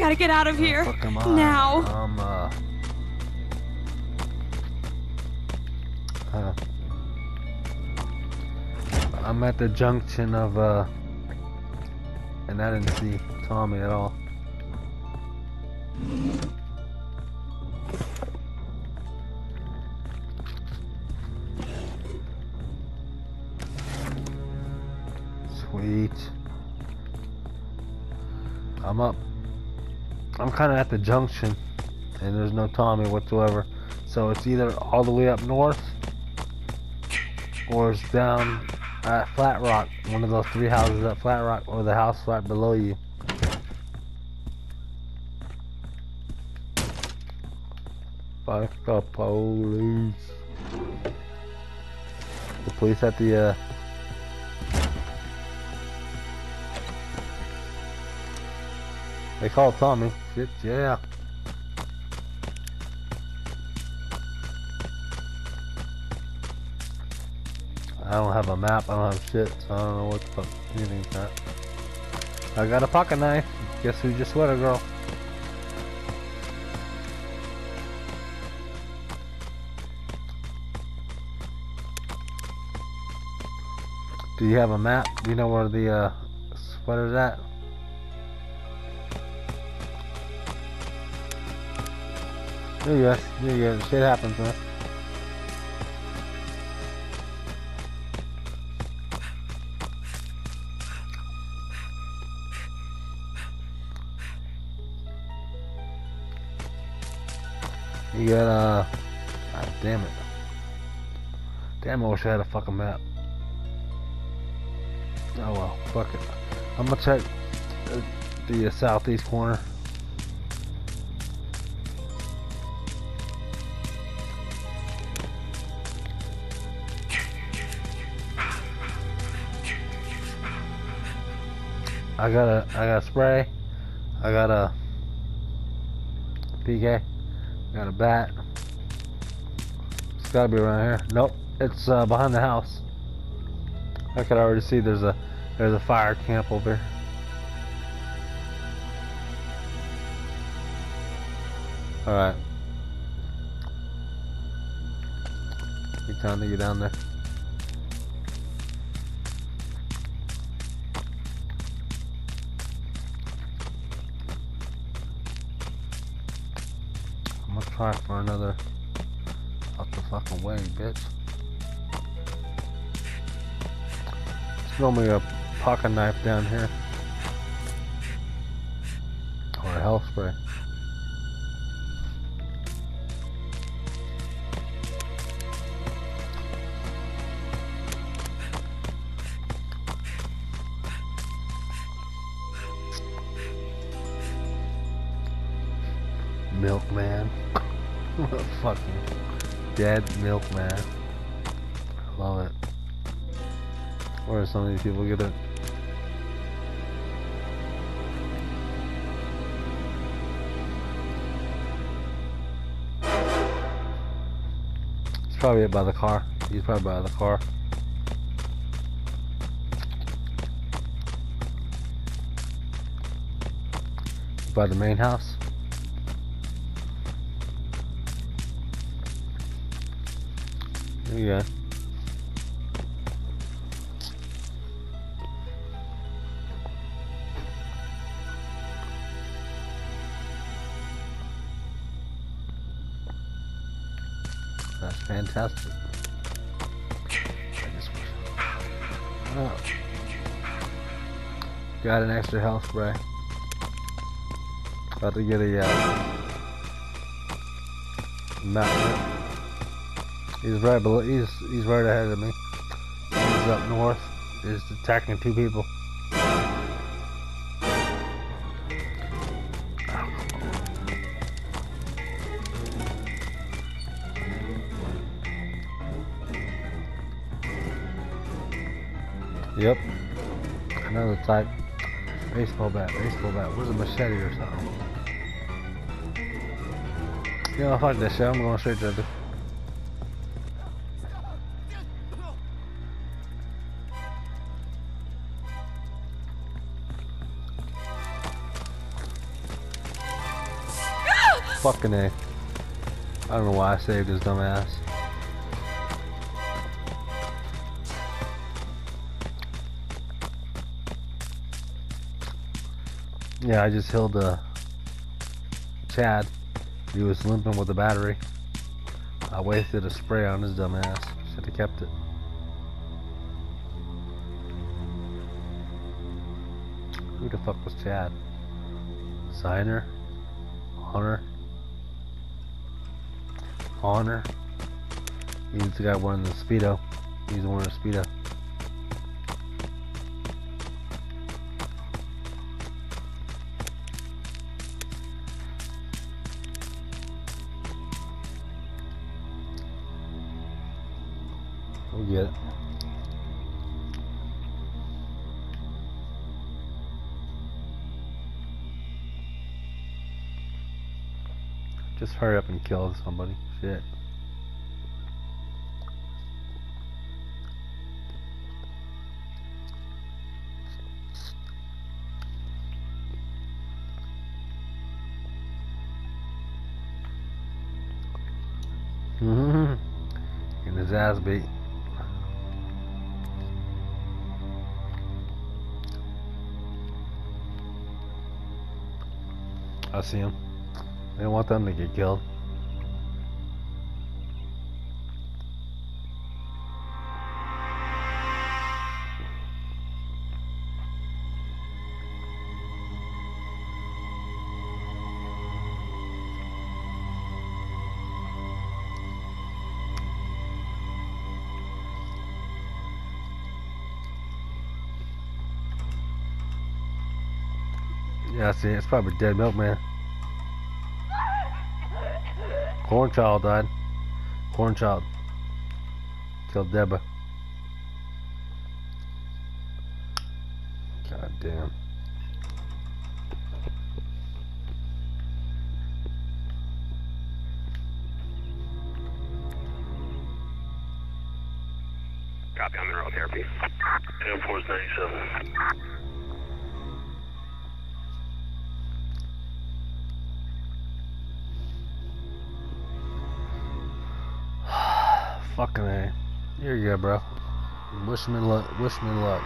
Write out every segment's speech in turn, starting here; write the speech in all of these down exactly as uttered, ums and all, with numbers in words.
gotta get out of here. Fuck am I? Now. Um, uh... uh I'm at the junction of, uh... and I didn't see Tommy at all. Sweet. I'm up. I'm kind of at the junction, and there's no Tommy whatsoever. So it's either all the way up north, or it's down at Flat Rock, one of those three houses at Flat Rock, or the house right below you. Fuck the police. The police at the, uh... they called Tommy. Shit, yeah. I don't have a map, I don't have shit, so I don't know what the fuck anything's at. I got a pocket knife. Guess who's your sweater girl? Do you have a map? Do you know where the uh, sweater's at? There you go. There you go. Shit happens, man. You got, uh... God damn it. Damn, I wish I had a fucking map. Oh well, fuck it. I'm gonna check the, the uh, southeast corner. I got a, I got a spray. I got a P K. Got a bat. It's gotta be around here. Nope, it's uh, behind the house. I could already see there's a there's a fire camp over here. All right. Need time to get down there. I'm gonna try for another out the fucking way, bitch. It's normally a pocket knife down here. Or a health spray. Milkman. Fucking dead milkman. Love it. Where do some of these people get it? It's probably by the car. He's probably by the car. By the main house. There you go. That's fantastic. Oh. Got an extra health spray. About to get a uh, map. He's right below. He's he's right ahead of me. He's up north. He's attacking two people. Yep. Another type. Baseball bat. Baseball bat. Where's a machete or something? You know, fuck this shit. I'm going straight to the. Fucking A. I don't know why I saved his dumb ass. Yeah, I just healed uh, Chad. He was limping with the battery. I wasted a spray on his dumb ass. Should have kept it. Who the fuck was Chad? Signer? Honor? Honor? He's the guy wearing the Speedo. He's wearing a Speedo. We'll get it. Just hurry up and kill somebody. Shit. Mm-hmm. Getting his ass beat. I see him. They don't want them to get killed. Yeah, I see it. It's probably dead milkman. Cornchild died. Cornchild killed Deborah. God damn. Copy on mineral therapy. Air Force ninety-seven. Fucking A. Here you go, bro. Wish me luck. Wish me luck.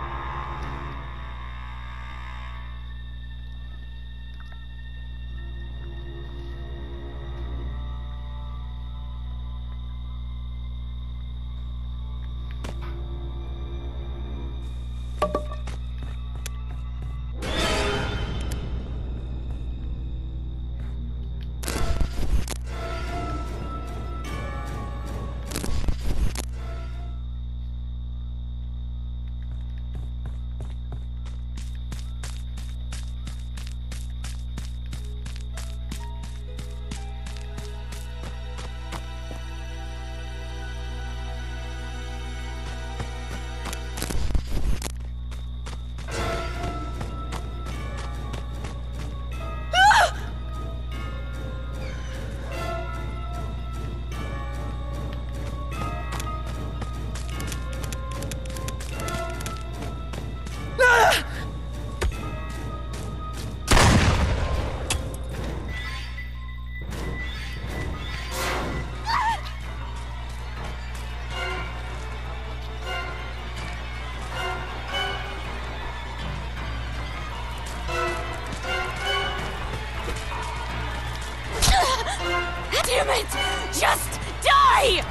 Damn it! Just die!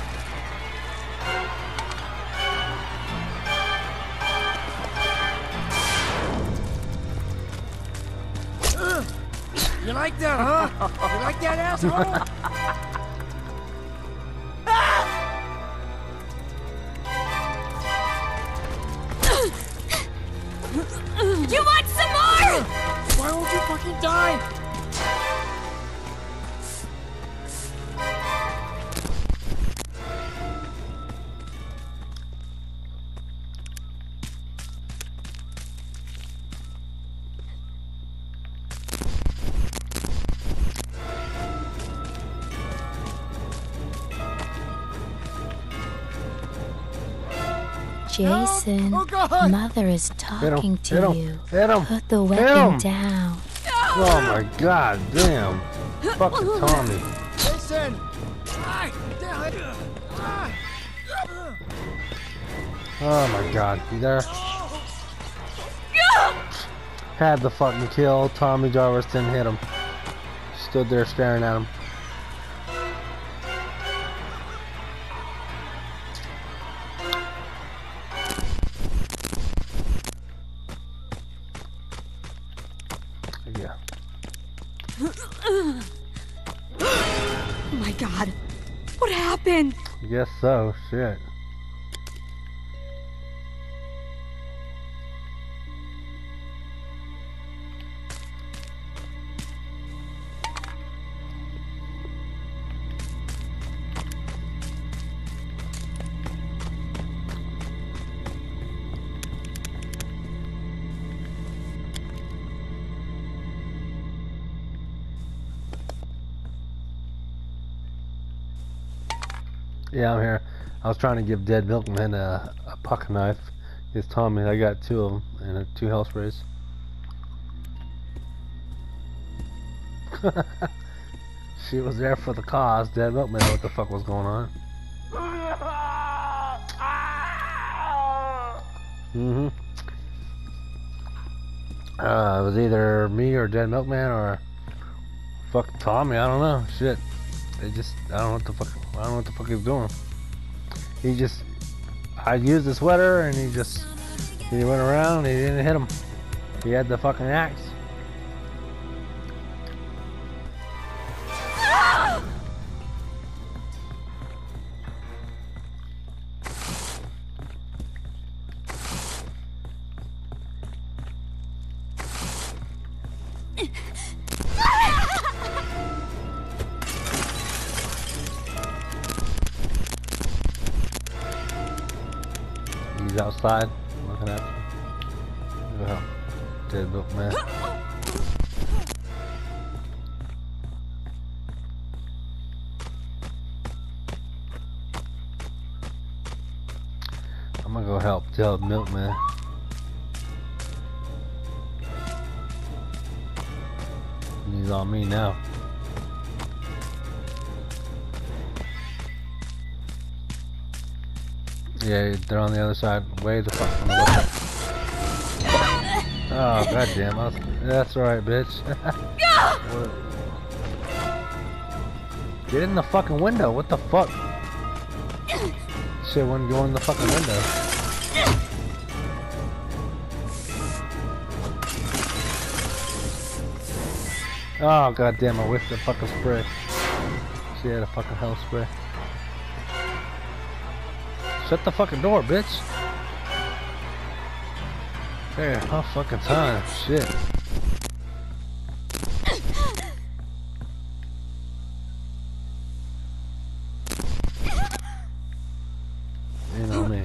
Uh, you like that, huh? You like that, asshole? You want some more? Why won't you fucking die? Jason, Oh, God. Mother is talking to Hit him. you. Hit him. Put the Hit weapon him. down. Oh my god, damn. Fucking Tommy. Listen! Ah, damn it. Ah. Oh my god, you there? Had the fucking kill. Tommy Jarvis didn't hit him. Stood there staring at him. Yeah. Oh my god. What happened? I guess so. Shit. Yeah, I'm here. I was trying to give Dead Milkman a, a pocket knife. It's Tommy. I got two of them and uh, two health sprays. She was there for the cause. Dead Milkman knew what the fuck was going on. Mm-hmm. Uh, it was either me or Dead Milkman or fucking Tommy. I don't know. Shit. They just, I don't know what the fuck, I don't know what the fuck he's doing. He just, I used the sweater and he just, he went around and he didn't hit him. He had the fucking axe. He's outside looking at you. Oh, Dead Milkman. I'm gonna go help Dead Milkman. He's on me now. Yeah, they're on the other side. Way the fuck on the left. Oh goddamn! I was, that's right, bitch. Get in the fucking window. What the fuck? Shit wouldn't go in the fucking window. Oh goddamn! I whiffed the fucking spray. She had a fucking health spray. Shut the fucking door, bitch. There, how fucking time. Shit. You know me.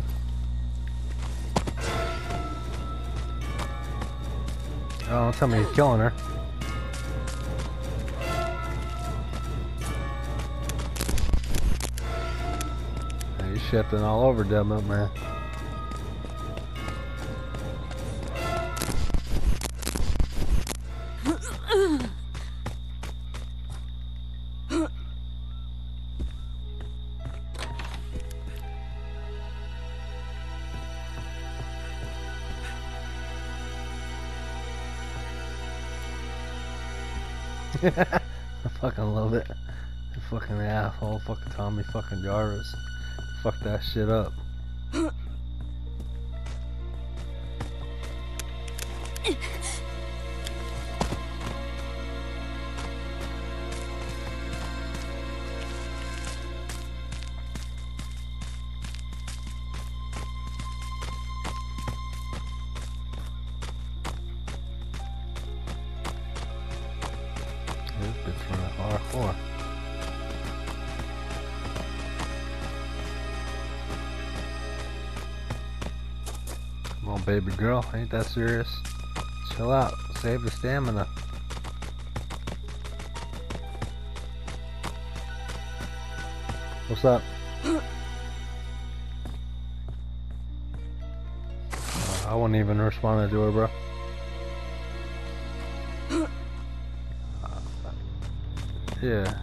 Oh, don't tell me he's killing her. He's shifting all over Dead Milkman. I fucking love it. You fucking asshole, fucking Tommy fucking Jarvis. Fuck that shit up. This bitch running hardcore. Come on, baby girl. Ain't that serious? Chill out. Save the stamina. What's up? Uh, I wouldn't even respond to her, bro. Yeah.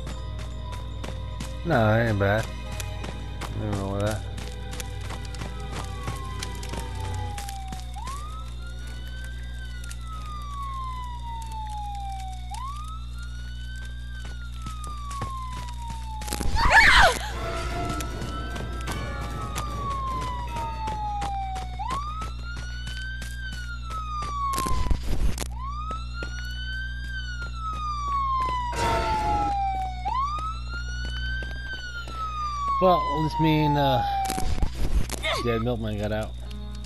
No, it ain't bad. Nothing wrong with that. Well, at least me and uh, Dead Milkman got out.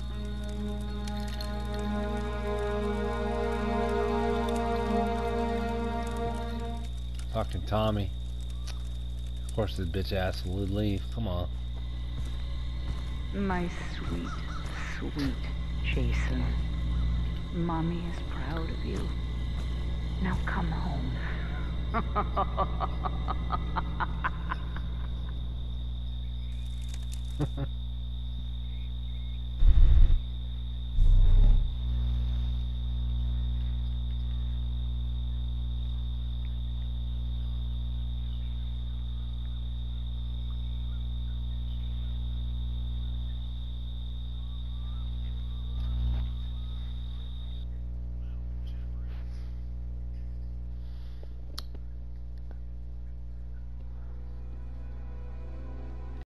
Fucking Tommy. Of course, this bitch ass would leave. Come on. My sweet, sweet Jason. Mommy is proud of you. Now come home.